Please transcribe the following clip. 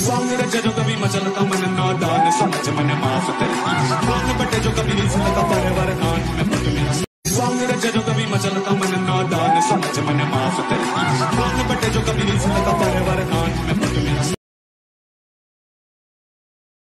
song रचे जो कभी मचलता मन नादान समझ मन माफ करती सॉन्ग बटे जो कभी नहीं सुनता परवर नान में पट मेरा सॉन्ग रचे जो कभी मचलता मन नादान समझ मन माफ करती